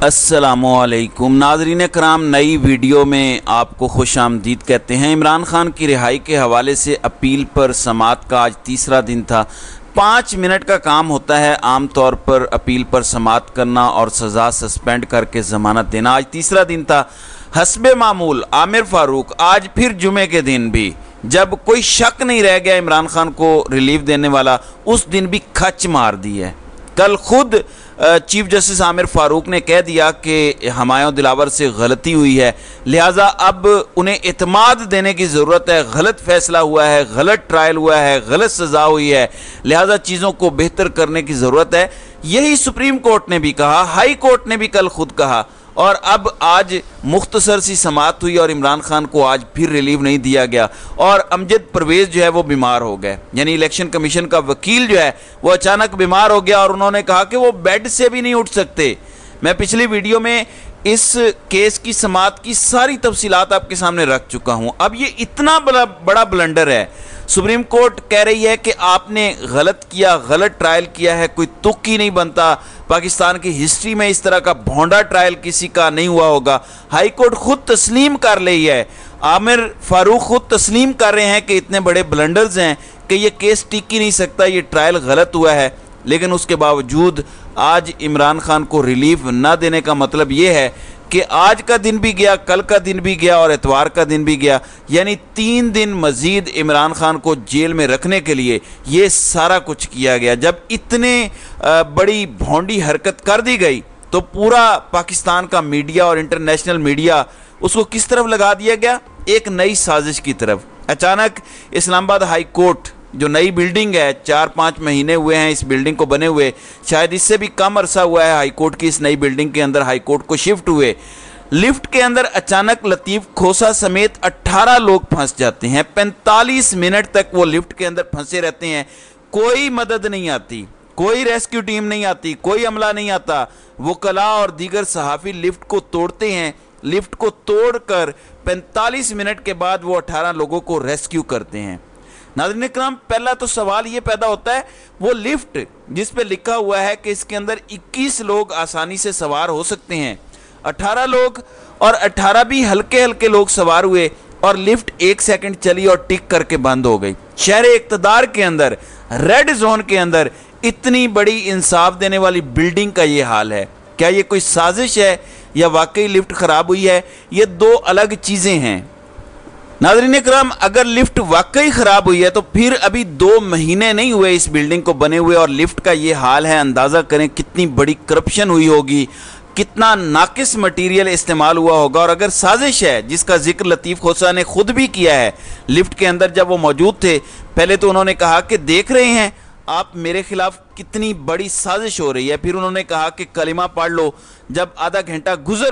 अस्सलामुअलैकुम नाज़रीन कराम, नई वीडियो में आपको खुश आमदीद कहते हैं। इमरान खान की रिहाई के हवाले से अपील पर समाअत का आज तीसरा दिन था। 5 मिनट का काम होता है आम तौर पर अपील पर समाअत करना और सज़ा सस्पेंड करके ज़मानत देना। आज तीसरा दिन था। हस्बे मामूल आमिर फारूक आज फिर जुमे के दिन भी, जब कोई शक नहीं रह गया इमरान खान को रिलीफ देने वाला, उस दिन भी खच मार दी है। कल खुद चीफ जस्टिस आमिर फारूक ने कह दिया कि हमायूं दिलावर से गलती हुई है, लिहाजा अब उन्हें इत्माद देने की ज़रूरत है। गलत फैसला हुआ है, गलत ट्रायल हुआ है, गलत सज़ा हुई है, लिहाजा चीज़ों को बेहतर करने की ज़रूरत है। यही सुप्रीम कोर्ट ने भी कहा, हाई कोर्ट ने भी कल खुद कहा, और अब आज मुख्तसर सी समाअत हुई और इमरान खान को आज फिर रिलीव नहीं दिया गया। और अमजद परवेज़ जो है वो बीमार हो गए, यानी इलेक्शन कमीशन का वकील जो है वो अचानक बीमार हो गया और उन्होंने कहा कि वो बेड से भी नहीं उठ सकते। मैं पिछली वीडियो में इस केस की समाअत की सारी तफसीलात आपके सामने रख चुका हूँ। अब ये इतना बड़ा ब्लंडर है, सुप्रीम कोर्ट कह रही है कि आपने गलत किया, गलत ट्रायल किया है, कोई तुक ही नहीं बनता। पाकिस्तान की हिस्ट्री में इस तरह का भोंडा ट्रायल किसी का नहीं हुआ होगा। हाई कोर्ट खुद तस्लीम कर रही है, आमिर फारूक खुद तस्लीम कर रहे हैं कि इतने बड़े ब्लंडर्स हैं कि ये केस टिक ही नहीं सकता, ये ट्रायल गलत हुआ है। लेकिन उसके बावजूद आज इमरान खान को रिलीफ ना देने का मतलब ये है कि आज का दिन भी गया, कल का दिन भी गया और इतवार का दिन भी गया, यानी 3 दिन मजीद इमरान खान को जेल में रखने के लिए ये सारा कुछ किया गया। जब इतने बड़ी भोंडी हरकत कर दी गई तो पूरा पाकिस्तान का मीडिया और इंटरनेशनल मीडिया उसको किस तरफ लगा दिया गया? एक नई साजिश की तरफ। अचानक इस्लामाबाद हाई कोर्ट, जो नई बिल्डिंग है, 4-5 महीने हुए हैं इस बिल्डिंग को बने हुए, शायद इससे भी कम अरसा हुआ है हाई कोर्ट की इस नई बिल्डिंग के अंदर हाई कोर्ट को शिफ्ट हुए। लिफ्ट के अंदर अचानक लतीफ़ खोसा समेत 18 लोग फंस जाते हैं। 45 मिनट तक वो लिफ्ट के अंदर फंसे रहते हैं, कोई मदद नहीं आती, कोई रेस्क्यू टीम नहीं आती, कोई अमला नहीं आता। वकला और दीगर सहाफ़ी लिफ्ट को तोड़ते हैं। लिफ्ट को तोड़कर 45 मिनट के बाद वो 18 लोगों को रेस्क्यू करते हैं। नाज़रीन कराम, पहला तो सवाल ये पैदा होता है, वो लिफ्ट जिस पे लिखा हुआ है कि इसके अंदर 21 लोग आसानी से सवार हो सकते हैं, 18 लोग और 18 भी हल्के हल्के लोग सवार हुए और लिफ्ट 1 सेकंड चली और टिक करके बंद हो गई। शहर इक़्तिदार के अंदर, रेड जोन के अंदर इतनी बड़ी इंसाफ देने वाली बिल्डिंग का ये हाल है। क्या ये कोई साजिश है या वाकई लिफ्ट ख़राब हुई है? ये 2 अलग चीज़ें हैं। नाज़रीन कराम, अगर लिफ्ट वाकई ख़राब हुई है तो फिर अभी 2 महीने नहीं हुए इस बिल्डिंग को बने हुए और लिफ्ट का ये हाल है। अंदाज़ा करें कितनी बड़ी करप्शन हुई होगी, कितना नाकिस मटेरियल इस्तेमाल हुआ होगा। और अगर साजिश है, जिसका जिक्र लतीफ़ खोसा ने खुद भी किया है, लिफ्ट के अंदर जब वो मौजूद थे, पहले तो उन्होंने कहा कि देख रहे हैं आप मेरे खिलाफ कितनी बड़ी साजिश हो रही है। फिर उन्होंने कहा कि कलिमा पढ़ लो। जब आधा घंटा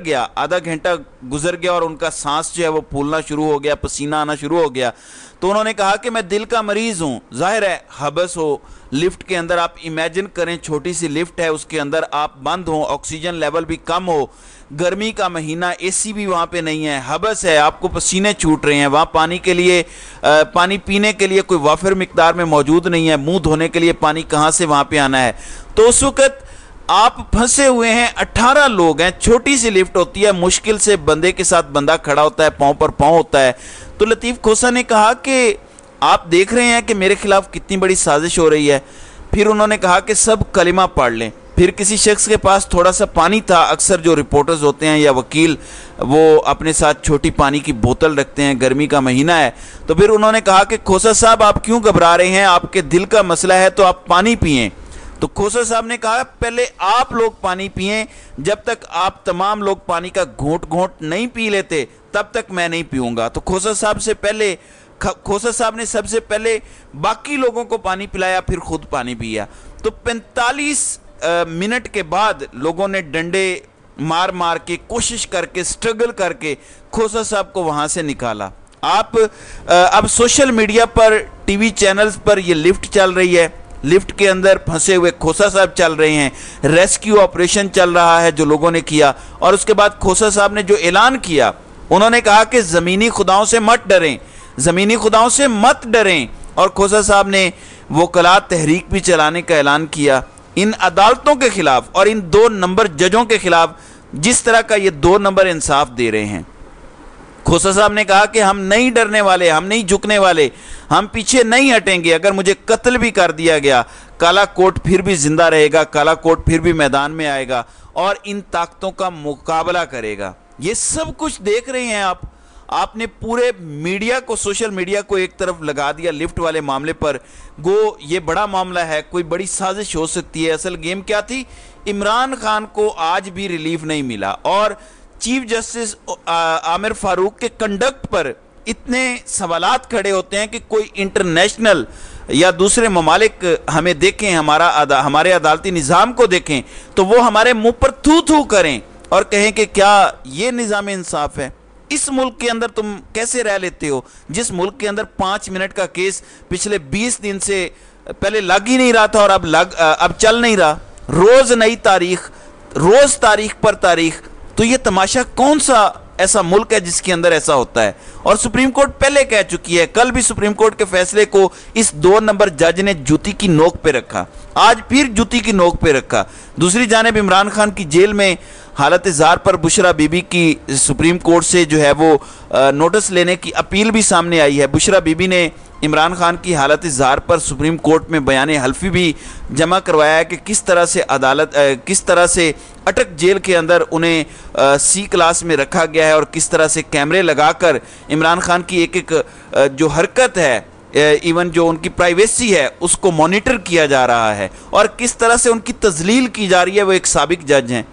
गुजर गया और उनका सांस जो है वो फूलना शुरू हो गया, पसीना आना शुरू हो गया, तो उन्होंने कहा कि मैं दिल का मरीज़ हूँ। जाहिर है हबस हो लिफ्ट के अंदर, आप इमेजिन करें छोटी सी लिफ्ट है, उसके अंदर आप बंद हो, ऑक्सीजन लेवल भी कम हो, गर्मी का महीना, एसी भी वहाँ पे नहीं है, हबस है, आपको पसीने छूट रहे हैं, वहाँ पानी के लिए पानी पीने के लिए कोई वाफिर मिकदार में मौजूद नहीं है, मुंह धोने के लिए पानी कहाँ से वहाँ पे आना है। तो उस वक़्त आप फंसे हुए हैं, 18 लोग हैं, छोटी सी लिफ्ट होती है, मुश्किल से बंदे के साथ बंदा खड़ा होता है, पाँव पर पाँव होता है। तो लतीफ़ खोसा ने कहा कि आप देख रहे हैं कि मेरे खिलाफ कितनी बड़ी साजिश हो रही है। फिर उन्होंने कहा कि सब कलिमा पढ़ लें। फिर किसी शख्स के पास थोड़ा सा पानी था, अक्सर जो रिपोर्टर्स होते हैं या वकील वो अपने साथ छोटी पानी की बोतल रखते हैं, गर्मी का महीना है। तो फिर उन्होंने कहा कि खोसा साहब आप क्यों घबरा रहे हैं, आपके दिल का मसला है तो आप पानी पिएं। तो खोसा साहब ने कहा पहले आप लोग पानी पिएं, जब तक आप तमाम लोग पानी का घोंट घोंट नहीं पी लेते तब तक मैं नहीं पीऊँगा। तो खोसा साहब ने सबसे पहले बाकी लोगों को पानी पिलाया, फिर खुद पानी पिया। तो 45 मिनट के बाद लोगों ने डंडे मार मार के, कोशिश करके, स्ट्रगल करके खोसा साहब को वहाँ से निकाला। आप अब सोशल मीडिया पर, टीवी चैनल्स पर ये लिफ्ट चल रही है, लिफ्ट के अंदर फंसे हुए खोसा साहब चल रहे हैं, रेस्क्यू ऑपरेशन चल रहा है जो लोगों ने किया। और उसके बाद खोसा साहब ने जो ऐलान किया, उन्होंने कहा कि ज़मीनी खुदाओं से मत डरें, ज़मीनी खुदाओं से मत डरें। और खोसा साहब ने वकला तहरीक भी चलाने का ऐलान किया। इन अदालतों के खिलाफ और इन 2 नंबर जजों के खिलाफ जिस तरह का ये 2 नंबर इंसाफ दे रहे हैं। खोसा साहब ने कहा कि हम नहीं डरने वाले, हम नहीं झुकने वाले, हम पीछे नहीं हटेंगे। अगर मुझे कत्ल भी कर दिया गया, काला कोट फिर भी जिंदा रहेगा, काला कोट फिर भी मैदान में आएगा और इन ताकतों का मुकाबला करेगा। ये सब कुछ देख रहे हैं आप। आपने पूरे मीडिया को, सोशल मीडिया को एक तरफ लगा दिया लिफ्ट वाले मामले पर। गो ये बड़ा मामला है, कोई बड़ी साजिश हो सकती है। असल गेम क्या थी? इमरान खान को आज भी रिलीफ नहीं मिला और चीफ जस्टिस आमिर फारूक के कंडक्ट पर इतने सवालात खड़े होते हैं कि कोई इंटरनेशनल या दूसरे ममालिक हमें देखें, हमारे अदालती निज़ाम को देखें तो वो हमारे मुंह पर थू थू करें और कहें कि क्या ये निज़ाम इंसाफ है? इस मुल्क के अंदर तुम कैसे रह लेते हो, जिस मुल्क के अंदर 5 मिनट का केस पिछले 20 दिन से पहले लग ही नहीं रहा था और अब चल नहीं रहा। रोज नई तारीख, रोज तारीख पर तारीख। तो ये तमाशा कौन सा ऐसा मुल्क है जिसके अंदर ऐसा होता है? और सुप्रीम कोर्ट पहले कह चुकी है, कल भी सुप्रीम कोर्ट के फैसले को इस 2 नंबर जज ने जूती की नोक पे रखा, आज फिर जूती की नोक पे रखा। दूसरी जानिब इमरान खान की जेल में हालत ज़ार पर बुशरा बीबी की सुप्रीम कोर्ट से जो है वो नोटिस लेने की अपील भी सामने आई है। बुशरा बीबी ने इमरान खान की हालत ज़ार पर सुप्रीम कोर्ट में बयान हल्फी भी जमा करवाया है कि किस तरह से किस तरह से अटक जेल के अंदर उन्हें सी क्लास में रखा गया है और किस तरह से कैमरे लगाकर इमरान खान की एक एक जो हरकत है, इवन जो उनकी प्राइवेसी है, उसको मॉनिटर किया जा रहा है और किस तरह से उनकी तजलील की जा रही है। वो एक साबिक जज हैं।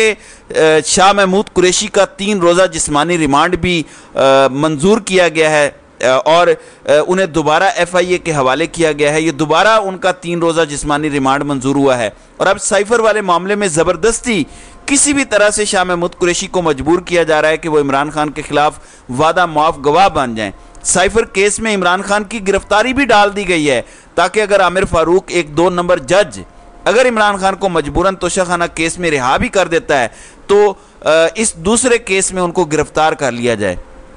जबकि शाह महमूद कुरैशी का 3 रोज़ा जिस्मानी रिमांड भी मंजूर किया गया है और उन्हें दोबारा FIA के हवाले किया गया है। ये दोबारा उनका 3 रोज़ा जिस्मानी रिमांड मंजूर हुआ है और अब साइफर वाले मामले में ज़बरदस्ती किसी भी तरह से शाह महमूद कुरैशी को मजबूर किया जा रहा है कि वो इमरान खान के खिलाफ वादा माफ गवाह बन जाएं। साइफर केस में इमरान खान की गिरफ्तारी भी डाल दी गई है ताकि अगर आमिर फारूक, एक 2 नंबर जज, अगर इमरान खान को मजबूरन तोशाखाना केस में रिहा भी कर देता है तो इस दूसरे केस में उनको गिरफ्तार कर लिया जाए।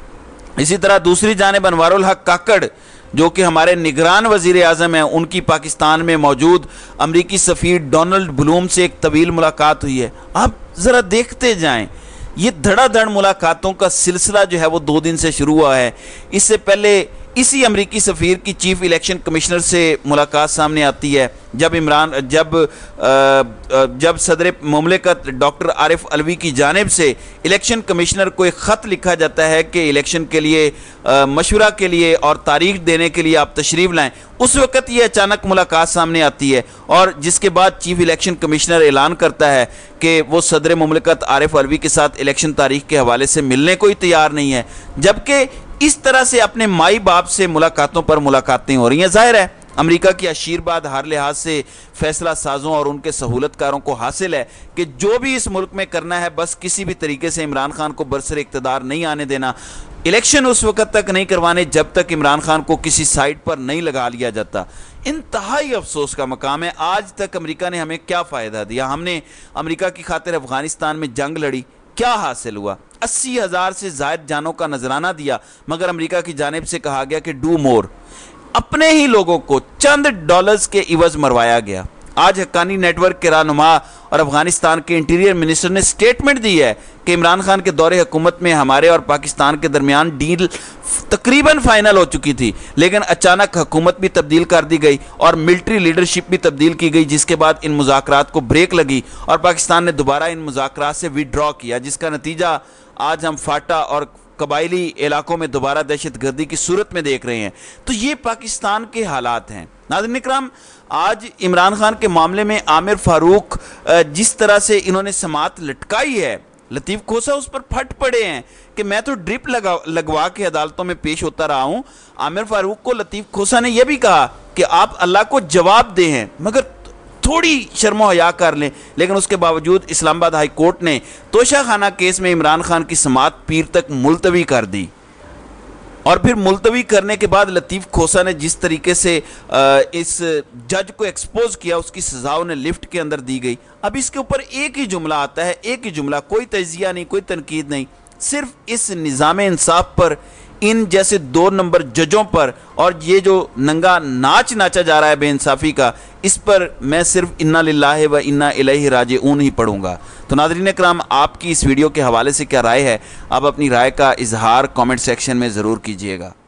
इसी तरह दूसरी जानिब अनवारुल हक काकड़ जो कि हमारे निगरान वजीर आज़म हैं, उनकी पाकिस्तान में मौजूद अमरीकी सफ़ीर डोनाल्ड ब्लूम से एक तवील मुलाकात हुई है। आप ज़रा देखते जाएं, ये धड़ाधड़ मुलाकातों का सिलसिला जो है वो 2 दिन से शुरू हुआ है। इससे पहले इसी अमरीकी सफ़ीर की चीफ इलेक्शन कमिश्नर से मुलाकात सामने आती है जब सदर मुमलिकत डॉक्टर आरिफ अलवी की जानिब से इलेक्शन कमिश्नर को एक ख़त लिखा जाता है कि इलेक्शन के लिए मशवरा के लिए और तारीख देने के लिए आप तशरीफ़ लाएं। उस वक़्त ये अचानक मुलाकात सामने आती है और जिसके बाद चीफ इलेक्शन कमिश्नर ऐलान करता है कि वो सदर मुमलिकत आरिफ अलवी के साथ इलेक्शन तारीख के हवाले से मिलने को ही तैयार नहीं है। जबकि इस तरह से अपने माई बाप से मुलाकातों पर मुलाकातें हो रही हैं। जाहिर है अमेरिका की आशीर्वाद हर लिहाज से फैसला साजों और उनके सहूलतकारों को हासिल है कि जो भी इस मुल्क में करना है बस किसी भी तरीके से इमरान खान को बरसर इक़्तिदार नहीं आने देना। इलेक्शन उस वक्त तक नहीं करवाने जब तक इमरान खान को किसी साइड पर नहीं लगा लिया जाता। इंतहाई अफसोस का मकाम है। आज तक अमेरिका ने हमें क्या फ़ायदा दिया? हमने अमेरिका की खातिर अफगानिस्तान में जंग लड़ी, क्या हासिल हुआ? 80,000 से ज़ायद जानों का नजराना दिया, मगर अमेरिका की जानिब से कहा गया कि डू मोर। अपने ही लोगों को चंद डॉलर्स के इवज मरवाया गया। आज हक्कानी नेटवर्क के रहनुमा और अफगानिस्तान के इंटीरियर मिनिस्टर ने स्टेटमेंट दी है कि इमरान खान के दौरे हुकूमत में हमारे और पाकिस्तान के दरमियान डील तकरीबन फाइनल हो चुकी थी, लेकिन अचानक हुकूमत भी तब्दील कर दी गई और मिलिट्री लीडरशिप भी तब्दील की गई, जिसके बाद इन मुज़ाकरात को ब्रेक लगी और पाकिस्तान ने दोबारा इन मुज़ाकरात से विड्रॉ किया, जिसका नतीजा आज हम फाटा और कबायली इलाकों में दोबारा दहशत गर्दी की सूरत में देख रहे हैं। तो ये पाकिस्तान के हालात हैं। नाज़रीन इकराम, आज इमरान खान के मामले में आमिर फारूक जिस तरह से इन्होंने समात लटकाई है, लतीफ़ खोसा उस पर फट पड़े हैं कि मैं तो ड्रिप लगवा के अदालतों में पेश होता रहा हूँ। आमिर फारूक को लतीफ़ खोसा ने यह भी कहा कि आप अल्लाह को जवाब दे हैं, मगर थोड़ी शर्म हया कर लें। लेकिन उसके बावजूद इस्लामाबाद हाई कोर्ट ने तोशाखाना केस में इमरान खान की समात पीर तक मुलतवी कर दी और फिर मुलतवी करने के बाद लतीफ़ खोसा ने जिस तरीके से इस जज को एक्सपोज किया, उसकी सज़ा उन्हें लिफ्ट के अंदर दी गई। अब इसके ऊपर एक ही जुमला आता है, एक ही जुमला, कोई तजिया नहीं, कोई तनकीद नहीं, सिर्फ इस निज़ाम इंसाफ पर ان جیسے 2 نمبر ججوں پر اور یہ جو ننگا ناچ ناچا جا رہا ہے بے انصافی کا، اس پر میں صرف انا للہ و انا الیہ راجعون ہی پڑھوں گا۔ تو ناظرین اکرام، آپ کی اس ویڈیو کے حوالے سے کیا رائے ہے؟ آپ اپنی رائے کا اظہار کامنٹ سیکشن میں ضرور کیجئے گا۔